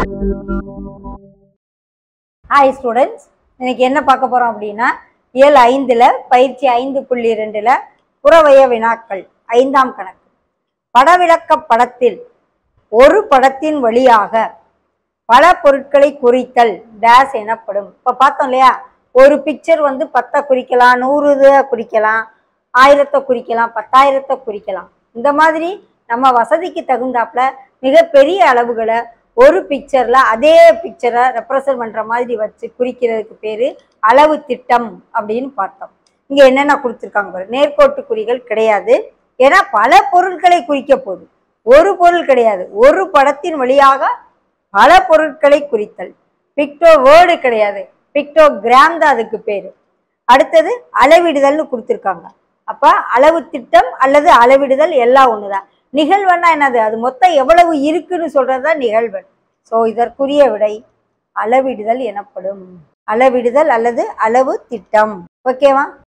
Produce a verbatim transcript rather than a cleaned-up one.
Hi students, இன்னைக்கு என்ன பார்க்க போறோம் அப்படின்னா இயல் ஐந்துல பயிற்சி ஐந்து புள்ளி ரெண்டுல புறவய வினாக்கள் ஐந்தாம் கணக்கு. படவிலக்க படத்தில் ஒரு படத்தின் வழியாக பல பொருட்களை குறித்தல் டேஸ் எனப்படும். இப்ப பார்த்தோம் இல்லையா, ஒரு பிக்சர் வந்து பத்தை குறிக்கலாம், நூறு இதை குறிக்கலாம், ஆயிரத்தை குறிக்கலாம், பத்தாயிரத்தை குறிக்கலாம். இந்த மாதிரி நம்ம வசதிக்கு தகுந்தாப்புல மிகப்பெரிய அளவுகளை ஒரு பிக்சர்ல அதே பிக்சரை ரெப்ரசன்ட் பண்ற மாதிரி வச்சு குறிக்கிறதுக்கு பேரு அளவு திட்டம் அப்படின்னு பார்த்தோம். இங்க என்னென்ன கொடுத்துருக்காங்க பாரு. நேர்கோட்டு குறிகள் கிடையாது, ஏன்னா பல பொருட்களை குறிக்க போகுது, ஒரு பொருள் கிடையாது. ஒரு படத்தின் வழியாக பல பொருட்களை குறித்தல். பிக்டோ வேர்டு கிடையாது, பிக்டோ கிராம் தான் அதுக்கு பேரு. அடுத்தது அளவிடுதல்னு கொடுத்துருக்காங்க. அப்ப அளவு திட்டம் அல்லது அளவிடுதல் எல்லாம் ஒண்ணுதான். நிகழ்வன்னா என்னது, அது மொத்தம் எவ்வளவு இருக்குன்னு சொல்றதுதான் நிகழ்வன். சோ இதற்குரிய விடை அளவிடுதல் எனப்படும். அளவிடுதல் அல்லது அளவு திட்டம். ஓகேவா?